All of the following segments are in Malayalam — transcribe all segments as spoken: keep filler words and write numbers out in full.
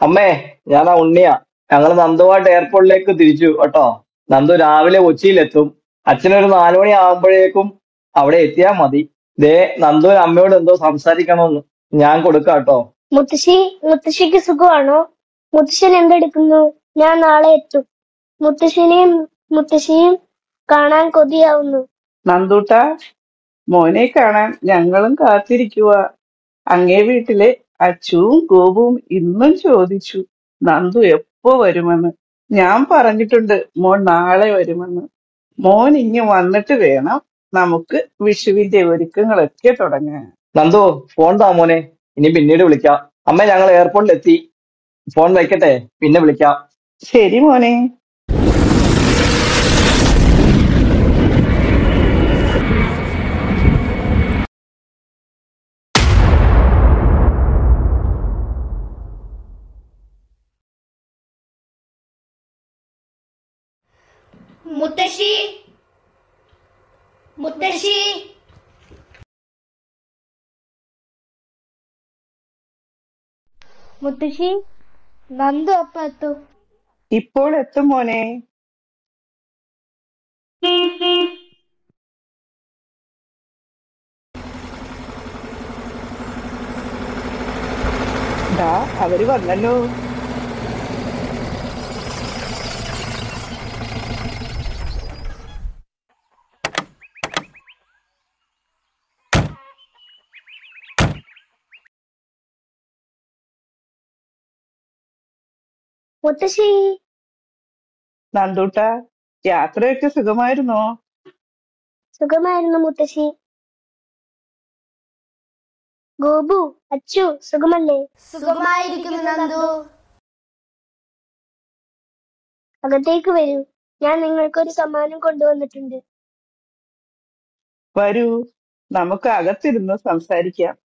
അമ്മേ, ഞാനാ ഉണ്ണിയാ. ഞങ്ങള് നന്ദുവായിട്ട് എയർപോർട്ടിലേക്ക് തിരിച്ചു കേട്ടോ. നന്ദു രാവിലെ കൊച്ചിയിലെത്തും. അച്ഛനൊരു നാലുമണി ആകുമ്പോഴേക്കും അവിടെ എത്തിയാ മതി. ദേ, നന്ദുവിന് അമ്മയോട് എന്തോ സംസാരിക്കണമെന്ന്. ഞാൻ കൊടുക്കാം കേട്ടോ. മുത്തശ്ശി മുത്തശ്ശിക്ക് സുഖമാണോ? മുത്തശ്ശൻ എന്തെടുക്കുന്നു? ഞാൻ നാളെ എത്തും. മുത്തശ്ശിനെയും മുത്തശ്ശിയും കാണാൻ കൊതിയാവുന്നു. നന്ദൂട്ടാ, മോനെ കാണാൻ ഞങ്ങളും കാത്തിരിക്കുക. അങ്ങേ വീട്ടിലെ അച്ചുവും ഗോപുവും ഇന്നും ചോദിച്ചു നന്ദു എപ്പോ വരുമെന്ന്. ഞാൻ പറഞ്ഞിട്ടുണ്ട് മോൻ നാളെ വരുമെന്ന്. മോൻ ഇങ്ങ് വന്നിട്ട് വേണം നമുക്ക് വിഷുവിന്റെ ഒരുക്കങ്ങളൊക്കെ തുടങ്ങാൻ. നന്ദു, ഫോൺ താ മോനെ. ഇനി പിന്നീട് വിളിക്കാം. അമ്മ, ഞങ്ങൾ എയർപോർട്ടിൽ എത്തി. ഫോൺ വെക്കട്ടെ, പിന്നെ വിളിക്കാം. ശരി മോനെ. മുത്തശ്ശി മുത്തശ്ശി മുത്തശ്ശി നന്ദു അപ്പ എത്തും. ഇപ്പോൾ എത്തും മോനെ. ദാ അവര് വന്നല്ലോ. മുത്തശ്ശി നന്ദൂട്ടാ, യാത്രയൊക്കെ സുഖമായിരുന്നോ? സുഖമായിരുന്നു മുത്തശ്ശി. ഗോപു, അച്ചു സുഖമല്ലേ? സുഖമായിരിക്കുന്നു നന്ദു. അകത്തേക്ക് വരൂ. ഞാൻ നിങ്ങൾക്കൊരു സമ്മാനം കൊണ്ടുവന്നിട്ടുണ്ട്. വരൂ, നമുക്ക് അകത്തിരുന്ന് സംസാരിക്കാം.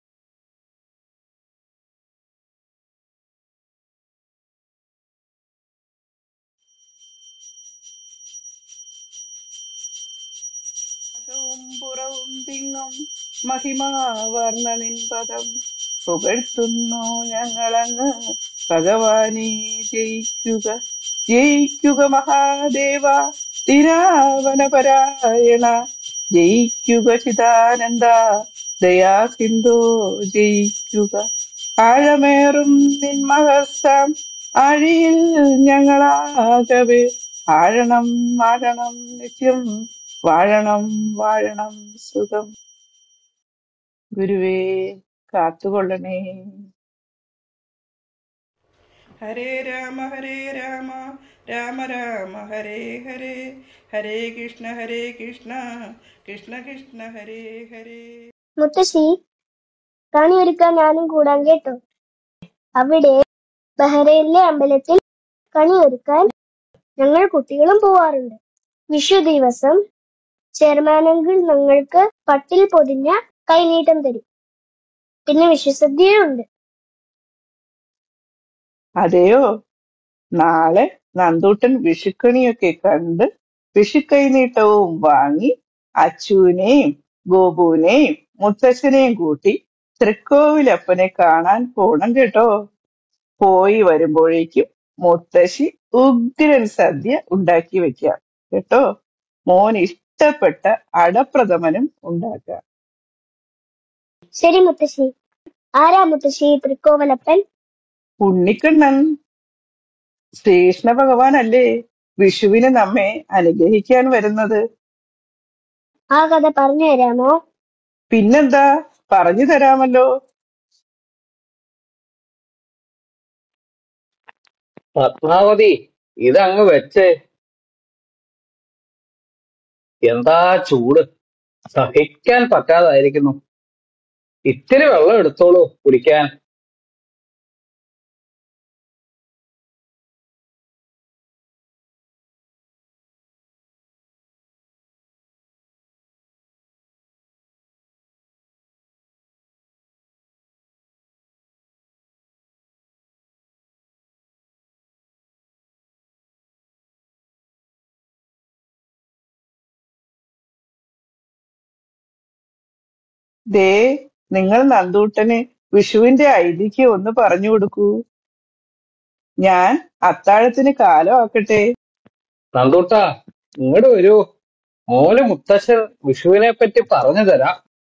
അകവും പുറവും തിങ്ങും മഹിമാവർണ്ണനിൻ പദം പുകഴ്ത്തുന്നു ഞങ്ങളങ്ങ് ഭഗവാനെ. ജയിക്കുക ജയിക്കുക മഹാദേവ ദിനാവനപരായണ. ജയിക്കുക ചിദാനന്ദ ദയാസിന്ധോ. ജയിക്കുക ആഴമേറും നിന്മഹസ്താം ആഴിയിൽ ഞങ്ങളാകവേ. ആഴണം ആഴണം നിത്യം വാഴണം വാഴണം സുഖം. ഗുരുവേ കാത്തുകൊള്ളണേ. ഹരേ രാമ ഹരേ രാമ രാമ രാമ ഹരേ ഹരേ. ഹരേ കൃഷ്ണ ഹരേ കൃഷ്ണ കൃഷ്ണ കൃഷ്ണ ഹരേ ഹരേ. മുത്തശ്ശി, കണി ഒരുക്കാൻ ഞാനും കൂടാൻ കേട്ടോ. അവിടെ ബഹ്റൈനിലെ അമ്പലത്തിൽ കണി ഒരുക്കാൻ ഞങ്ങൾ കുട്ടികളും പോവാറുണ്ട്. വിഷു ദിവസം ചെയർമാനെങ്കിൽ ഞങ്ങൾക്ക് പട്ടിൽ പൊതിഞ്ഞ കൈനീട്ടം തരും. പിന്നെ വിഷുസദ്യയും ഉണ്ട്. അതെയോ? നാളെ നന്ദൂട്ടൻ വിഷുക്കണിയൊക്കെ കണ്ട് വിഷുക്കൈനീട്ടവും വാങ്ങി അച്ചുവിനെയും ഗോപുവിനെയും മുത്തച്ഛനെയും കൂട്ടി തൃക്കോവിലപ്പനെ കാണാൻ പോണം കേട്ടോ. പോയി വരുമ്പോഴേക്കും മുത്തശ്ശി ഉഗ്രൻ സദ്യ ഉണ്ടാക്കി വെക്കാം കേട്ടോ. മോൻ ഇഷ്ടപ്പെട്ട അടപ്രഥമനും ഉണ്ടാക്കാം. ശരി മുത്തശ്ശി. ആരാ മുത്തശ്ശി തൃക്കോവലപ്പൻ? ഉണ്ണിക്കണ്ണൻ, ശ്രീകൃഷ്ണ ഭഗവാനല്ലേ വിഷുവിന് നമ്മെ അനുഗ്രഹിക്കാൻ വരുന്നത്. ആ കഥ പറഞ്ഞു തരാമോ? പിന്നെന്താ, പറഞ്ഞു തരാമല്ലോ. പത്മാവതി, ഇതങ്ങ് വെച്ചേ. എന്താ ചൂട്, സഹിക്കാൻ പറ്റാതായിരിക്കുന്നു. ഇത്തിരി വെള്ളം എടുത്തോളൂ കുടിക്കാൻ. ദേ, നിങ്ങൾ നന്ദൂട്ടന് വിഷുവിന്റെ ഐതിഹ്യം ഒന്ന് പറഞ്ഞു കൊടുക്കൂ. ഞാൻ അത്താഴത്തിന് കാലം ആക്കട്ടെ. നന്ദൂട്ടാ, ഇങ്ങോട്ട് വരൂ. മോന് മുത്തശ്ശൻ വിഷുവിനെ പറ്റി പറഞ്ഞു തരാം.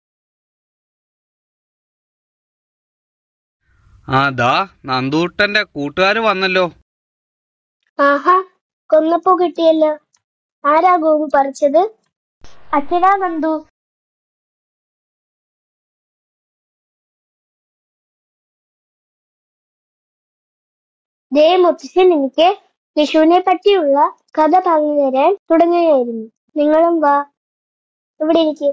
ആ ദാ നന്ദൂട്ടന്റെ കൂട്ടുകാര് വന്നല്ലോ. ആഹാ, കൊന്നപ്പൂ കിട്ടിയല്ലോ. ആരാ ഗോപു പറിച്ചത്? അച്ഛനാ നന്ദു. ദേ മുത്തശ്ശൻ എനിക്ക് വിഷുവിനെ പറ്റിയുള്ള കഥ പറഞ്ഞു തരാൻ തുടങ്ങുകയായിരുന്നു. നിങ്ങളും വാ, ഇവിടെ ഇരിക്കെ.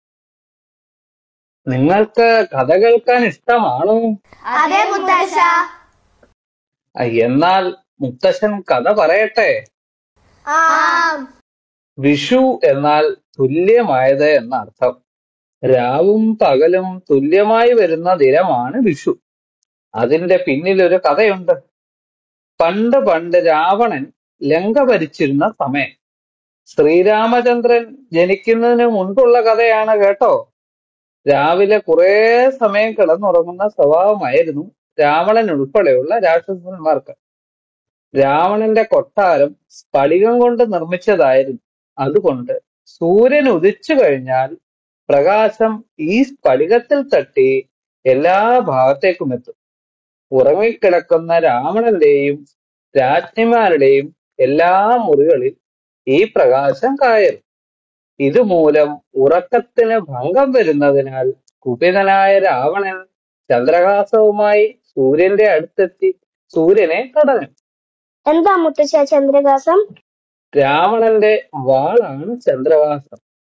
നിങ്ങൾക്ക് കഥ കേൾക്കാൻ ഇഷ്ടമാണോ? അതെ മുത്തശ്ശ. ആ, എന്നാൽ മുത്തശ്ശൻ കഥ പറയട്ടെ. ആ. വിഷു എന്നാൽ തുല്യമായത് എന്നർത്ഥം. രാവും പകലും തുല്യമായി വരുന്ന ദിനമാണ് വിഷു. അതിന്റെ പിന്നിലൊരു കഥയുണ്ട്. പണ്ട് പണ്ട് രാവണൻ ലങ്ക ഭരിച്ചിരുന്ന സമയം. ശ്രീരാമചന്ദ്രൻ ജനിക്കുന്നതിന് മുൻപുള്ള കഥയാണ് കേട്ടോ. രാവിലെ കുറേ സമയം കിടന്നുറങ്ങുന്ന സ്വഭാവമായിരുന്നു രാവണൻ ഉൾപ്പെടെയുള്ള രാക്ഷസന്മാർക്ക്. രാവണന്റെ കൊട്ടാരം സ്ഫടികം കൊണ്ട് നിർമ്മിച്ചതായിരുന്നു. അതുകൊണ്ട് സൂര്യൻ ഉദിച്ചു കഴിഞ്ഞാൽ പ്രകാശം ഈ സ്ഫടികത്തിൽ തട്ടി എല്ലാ ഭാഗത്തേക്കും എത്തും. ഉറങ്ങിക്കിടക്കുന്ന രാവണന്റെയും രാജ്ഞിമാരുടെയും എല്ലാ മുറികളിൽ ഈ പ്രകാശം കയറും. ഇതുമൂലം ഉറക്കത്തിന് ഭംഗം വരുന്നതിനാൽ കുപിതനായ രാവണൻ ചന്ദ്രഹാസവുമായി സൂര്യന്റെ അടുത്തെത്തി സൂര്യനെ തടഞ്ഞു. എന്താ മുത്തശ്ശ ചന്ദ്രകാസം? രാവണന്റെ വാളാണ് ചന്ദ്രഹാസം.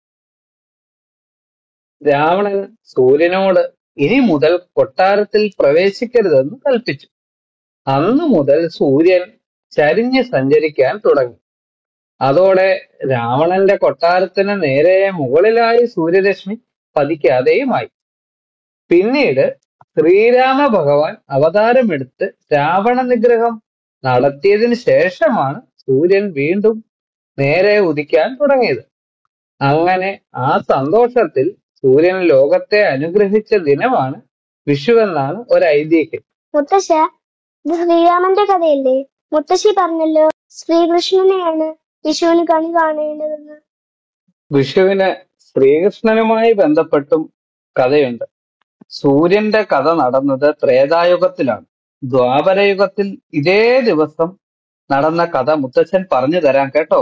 രാവണൻ സൂര്യനോട് ഇനി മുതൽ കൊട്ടാരത്തിൽ പ്രവേശിക്കരുതെന്ന് കൽപ്പിച്ചു. അന്നു മുതൽ സൂര്യൻ ചരിഞ്ഞ് സഞ്ചരിക്കാൻ തുടങ്ങി. അതോടെ രാവണന്റെ കൊട്ടാരത്തിന് നേരെ മുകളിലായി സൂര്യരശ്മി പതിക്കാതെയുമായി. പിന്നീട് ശ്രീരാമ ഭഗവാൻ അവതാരമെടുത്ത് രാവണ നിഗ്രഹം നടത്തിയതിനു ശേഷമാണ് സൂര്യൻ വീണ്ടും നേരെ ഉദിക്കാൻ തുടങ്ങിയത്. അങ്ങനെ ആ സന്തോഷത്തിൽ സൂര്യൻ ലോകത്തെ അനുഗ്രഹിച്ച ദിനമാണ് വിഷു എന്നാണ് ഒരു ഐതിഹ്യം. മുത്തശ്ശ, ഇത് ശ്രീരാമന്റെ കഥയല്ലേ? മുത്തശ്ശി പറഞ്ഞല്ലോ ശ്രീകൃഷ്ണനെയാണ് വിഷുവിന് കണി കാണേണ്ടതെന്ന്. വിഷുവിന് ശ്രീകൃഷ്ണനുമായി ബന്ധപ്പെട്ടും കഥയുണ്ട്. സൂര്യന്റെ കഥ നടന്നത് ത്രേതായുഗത്തിലാണ്. ദ്വാപരയുഗത്തിൽ ഇതേ ദിവസം നടന്ന കഥ മുത്തച്ഛൻ പറഞ്ഞു തരാം കേട്ടോ.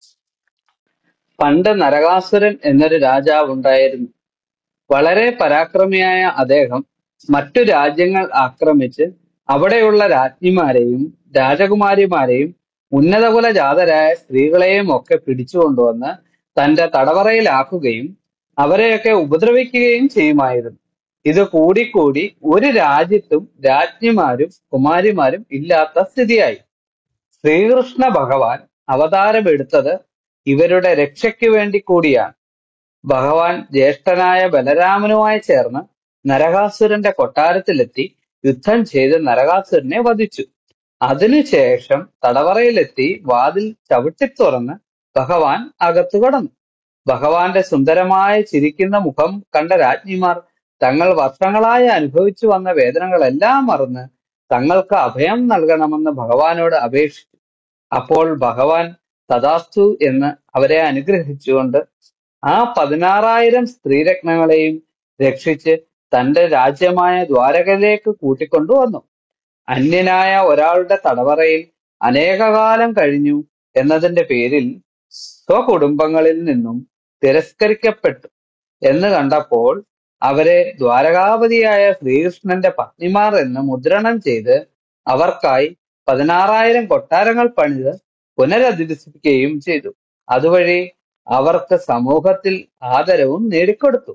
പണ്ട് നരകാസുരൻ എന്നൊരു രാജാവ് ഉണ്ടായിരുന്നു. വളരെ പരാക്രമിയായ അദ്ദേഹം മറ്റു രാജ്യങ്ങൾ ആക്രമിച്ച് അവിടെയുള്ള രാജ്ഞിമാരെയും രാജകുമാരിമാരെയും ഉന്നതകുല ജാതരായ സ്ത്രീകളെയും ഒക്കെ പിടിച്ചുകൊണ്ടുവന്ന് തന്റെ തടവറയിലാക്കുകയും അവരെയൊക്കെ ഉപദ്രവിക്കുകയും ചെയ്യുമായിരുന്നു. ഇത് കൂടിക്കൂടി ഒരു രാജ്യത്തും രാജ്ഞിമാരും കുമാരിമാരും ഇല്ലാത്ത സ്ഥിതിയായി. ശ്രീകൃഷ്ണ ഭഗവാൻ അവതാരമെടുത്തത് ഇവരുടെ രക്ഷയ്ക്ക് വേണ്ടി കൂടിയാണ്. ഭഗവാൻ ജ്യേഷ്ഠനായ ബലരാമനുമായി ചേർന്ന് നരകാസുരന്റെ കൊട്ടാരത്തിലെത്തി യുദ്ധം ചെയ്ത് നരകാസുരനെ വധിച്ചു. അതിനുശേഷം തടവറയിലെത്തി വാതിൽ ചവിട്ടിത്തുറന്ന് ഭഗവാൻ അകത്തു കടന്നു. ഭഗവാന്റെ സുന്ദരമായ ചിരിക്കുന്ന മുഖം കണ്ട രാജ്ഞിമാർ തങ്ങൾ വർഷങ്ങളായി അനുഭവിച്ചു വന്ന വേദനകളെല്ലാം മറന്ന് തങ്ങൾക്ക് അഭയം നൽകണമെന്ന് ഭഗവാനോട് അപേക്ഷിച്ചു. അപ്പോൾ ഭഗവാൻ തഥാസ്തു എന്ന് അവരെ അനുഗ്രഹിച്ചുകൊണ്ട് ആ പതിനാറായിരം സ്ത്രീരത്നങ്ങളെയും രക്ഷിച്ച് തന്റെ രാജ്യമായ ദ്വാരകയിലേക്ക് കൂട്ടിക്കൊണ്ടുവന്നു. അന്യനായ ഒരാളുടെ തടവറയിൽ അനേകകാലം കഴിഞ്ഞു എന്നതിന്റെ പേരിൽ സ്വകുടുംബങ്ങളിൽ നിന്നും തിരസ്കരിക്കപ്പെട്ടു എന്ന് കണ്ടപ്പോൾ അവരെ ദ്വാരകാപതിയായ ശ്രീകൃഷ്ണന്റെ പത്നിമാർ എന്ന് മുദ്രണം ചെയ്ത് അവർക്കായി പതിനാറായിരം കൊട്ടാരങ്ങൾ പണിത് പുനരധിവസിപ്പിക്കുകയും ചെയ്തു. അതുവഴി അവർക്ക് സമൂഹത്തിൽ ആദരവും നേടിക്കൊടുത്തു.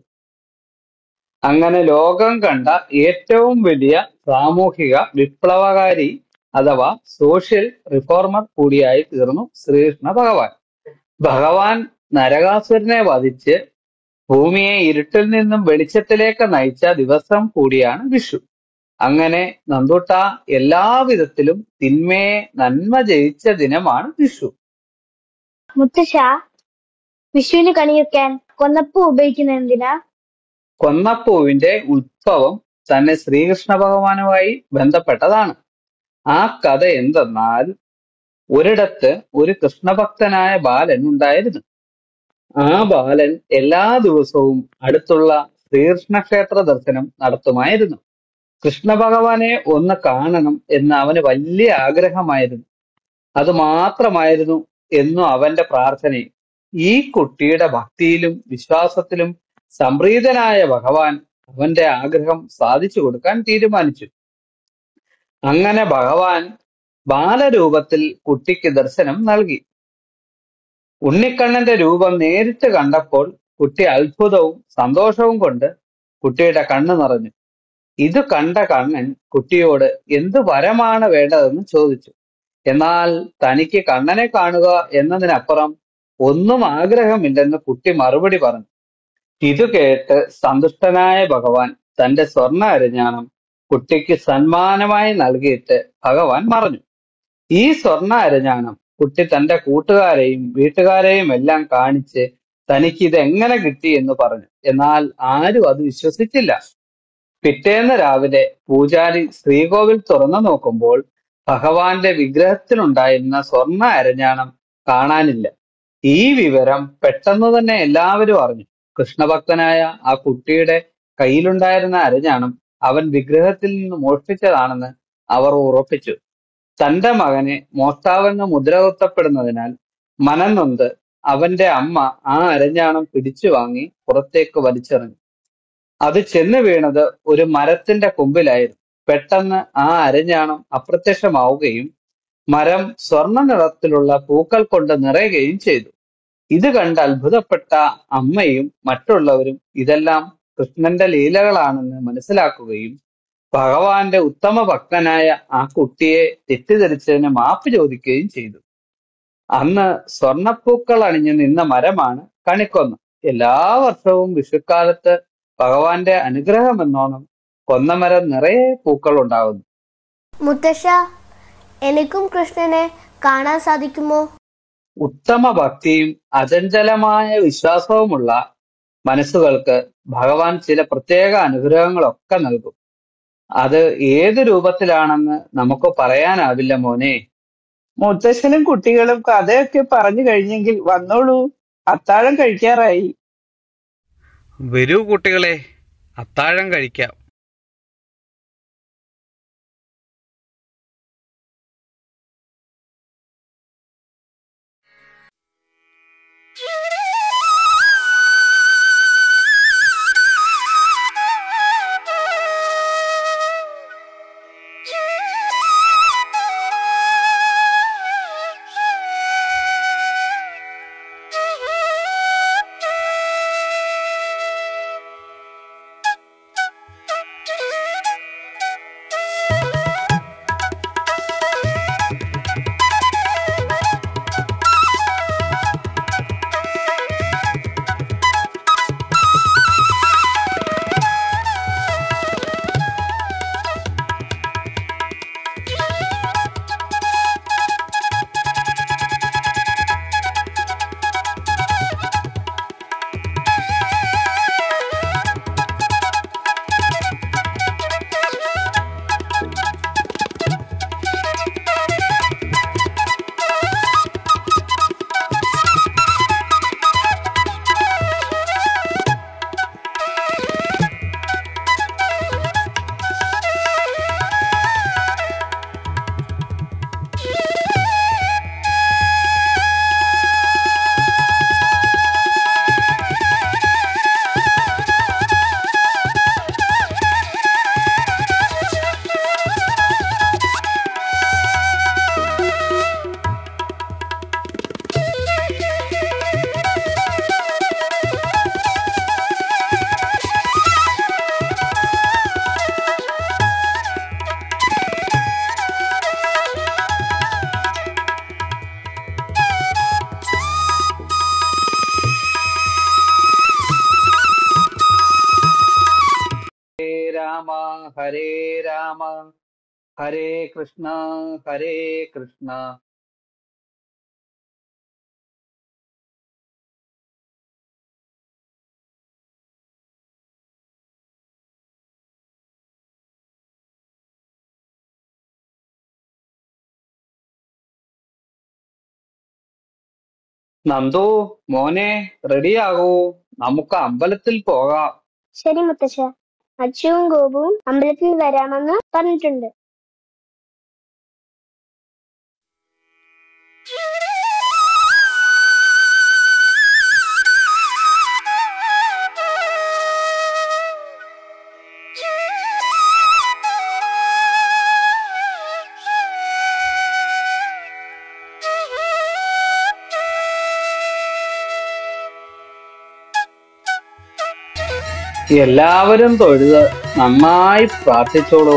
അങ്ങനെ ലോകം കണ്ട ഏറ്റവും വലിയ സാമൂഹിക വിപ്ലവകാരി അഥവാ സോഷ്യൽ റിഫോർമർ കൂടിയായി തീർന്നു ശ്രീകൃഷ്ണ ഭഗവാൻ. ഭഗവാൻ നരകാസുരനെ വധിച്ച് ഭൂമിയെ ഇരുട്ടിൽ നിന്നും വെളിച്ചത്തിലേക്ക് നയിച്ച ദിവസം കൂടിയാണ് വിഷു. അങ്ങനെ നന്ദൂട്ട എല്ലാവിധത്തിലും തിന്മയെ നന്മ ജയിച്ച ദിനമാണ് വിഷു. മുത്തശ്ശ, വിഷുവിന് കണി വെക്കാൻ കൊന്നപ്പൂ ഉപയോഗിക്കുന്നത് എന്തിനാ? കൊന്നപ്പൂവിന്റെ ഉത്ഭവം തന്നെ ശ്രീകൃഷ്ണ ഭഗവാനുമായി ബന്ധപ്പെട്ടതാണ്. ആ കഥ എന്തെന്നാൽ, ഒരിടത്ത് ഒരു കൃഷ്ണഭക്തനായ ബാലൻ ഉണ്ടായിരുന്നു. ആ ബാലൻ എല്ലാ ദിവസവും അടുത്തുള്ള ശ്രീകൃഷ്ണ ക്ഷേത്ര ദർശനം നടത്തുമായിരുന്നു. കൃഷ്ണ ഭഗവാനെ ഒന്ന് കാണണം എന്ന് അവന് വലിയ ആഗ്രഹമായിരുന്നു. അത് മാത്രമായിരുന്നു എന്നും അവന്റെ പ്രാർത്ഥനയും. ഈ കുട്ടിയുടെ ഭക്തിയിലും വിശ്വാസത്തിലും സംപ്രീതനായ ഭഗവാൻ അവന്റെ ആഗ്രഹം സാധിച്ചു കൊടുക്കാൻ തീരുമാനിച്ചു. അങ്ങനെ ഭഗവാൻ ബാലരൂപത്തിൽ കുട്ടിക്ക് ദർശനം നൽകി. ഉണ്ണിക്കണ്ണന്റെ രൂപം നേരിട്ട് കണ്ടപ്പോൾ കുട്ടി അത്ഭുതവും സന്തോഷവും കൊണ്ട് കുട്ടിയുടെ കണ്ണ് നിറഞ്ഞു. ഇത് കണ്ട കണ്ണൻ കുട്ടിയോട് എന്ത് വരമാണ് വേണ്ടതെന്ന് ചോദിച്ചു. എന്നാൽ തനിക്ക് കണ്ണനെ കാണുക എന്നതിനപ്പുറം ഒന്നും ആഗ്രഹമില്ലെന്ന് കുട്ടി മറുപടി പറഞ്ഞു. ഇത് കേട്ട് സന്തുഷ്ടനായ ഭഗവാൻ തന്റെ സ്വർണ്ണ അരഞ്ഞാണം കുട്ടിക്ക് സമ്മാനമായി നൽകിയിട്ട് ഭഗവാൻ മറഞ്ഞു. ഈ സ്വർണ്ണ അരഞ്ഞാണം കുട്ടി തന്റെ കൂട്ടുകാരെയും വീട്ടുകാരെയും എല്ലാം കാണിച്ച് തനിക്ക് ഇത് എങ്ങനെ കിട്ടി എന്ന് പറഞ്ഞു. എന്നാൽ ആരും അത് വിശ്വസിച്ചില്ല. പിറ്റേന്ന് രാവിലെ പൂജാരി ശ്രീകോവിൽ തുറന്നു നോക്കുമ്പോൾ ഭഗവാന്റെ വിഗ്രഹത്തിലുണ്ടായിരുന്ന സ്വർണ്ണ അരഞ്ഞാണം കാണാനില്ല. ഈ വിവരം പെട്ടെന്ന് തന്നെ എല്ലാവരും അറിഞ്ഞു. കൃഷ്ണഭക്തനായ ആ കുട്ടിയുടെ കയ്യിലുണ്ടായിരുന്ന അരഞ്ഞാണം അവൻ വിഗ്രഹത്തിൽ നിന്ന് മോഷ്ടിച്ചതാണെന്ന് അവർ ഉറപ്പിച്ചു. തന്റെ മകനെ മോഷ്ടാവെന്ന് മുദ്രകുത്തപ്പെടുന്നതിനാൽ മനം നൊന്ത് അവന്റെ അമ്മ ആ അരഞ്ഞാണം പിടിച്ചു വാങ്ങി പുറത്തേക്ക് വലിച്ചെറിഞ്ഞു. അത് ചെന്ന് വീണത് ഒരു മരത്തിന്റെ കൊമ്പിലായിരുന്നു. പെട്ടെന്ന് ആ അരഞ്ഞാണം അപ്രത്യക്ഷമാവുകയും മരം സ്വർണ്ണ നിറത്തിലുള്ള പൂക്കൾ കൊണ്ട് നിറയുകയും ചെയ്തു. ഇത് കണ്ട് അത്ഭുതപ്പെട്ട അമ്മയും മറ്റുള്ളവരും ഇതെല്ലാം കൃഷ്ണന്റെ ലീലകളാണെന്ന് മനസ്സിലാക്കുകയും ഭഗവാന്റെ ഉത്തമ ഭക്തനായ ആ കുട്ടിയെ തെറ്റിദ്ധരിച്ചതിന് മാപ്പ് ചോദിക്കുകയും ചെയ്തു. അന്ന് സ്വർണപ്പൂക്കൾ അണിഞ്ഞു നിന്ന മരമാണ് കണിക്കൊന്ന. എല്ലാ വർഷവും വിഷുക്കാലത്ത് ഭഗവാന്റെ അനുഗ്രഹമെന്നോണം കൊന്നമരം നിറയെ പൂക്കൾ ഉണ്ടാകുന്നു. മുത്തശ്ശ, എനിക്കും കൃഷ്ണനെ കാണാൻ സാധിക്കുമോ? ഉത്തമ ഭക്തിയും അചഞ്ചലമായ വിശ്വാസവുമുള്ള മനസ്സുകൾക്ക് ഭഗവാൻ ചില പ്രത്യേക അനുഗ്രഹങ്ങളൊക്കെ നൽകും. അത് ഏത് രൂപത്തിലാണെന്ന് നമുക്ക് പറയാനാവില്ല മോനെ. മുത്തശ്ശനും കുട്ടികളും കഥയൊക്കെ പറഞ്ഞു കഴിഞ്ഞെങ്കിൽ വന്നോളൂ, അത്താഴം കഴിക്കാറായി. വരൂ കുട്ടികളെ, അത്താഴം കഴിക്കാം. രാമ ഹരേ രാമ ഹരേ കൃഷ്ണ ഹരേ കൃഷ്ണ നന്ദു മോനെ റെഡിയാകൂ, നമുക്ക് അമ്പലത്തിൽ പോകാം. ശരി മുത്തശ്ശ, അച്ചുവും ഗോപുവും അമ്പലത്തിൽ വരാമെന്ന് പറഞ്ഞിട്ടുണ്ട്. എല്ലാവരും തൊഴുത് നന്നായി പ്രാർത്ഥിച്ചോളൂ.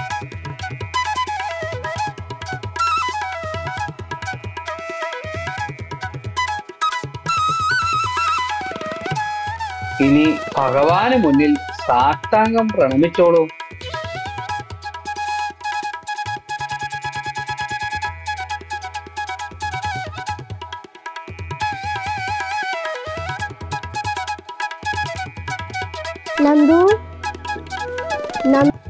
ഇനി ഭഗവാന് മുന്നിൽ സാഷ്ടാംഗം പ്രണമിച്ചോളൂ. നന്ദു നന്ദു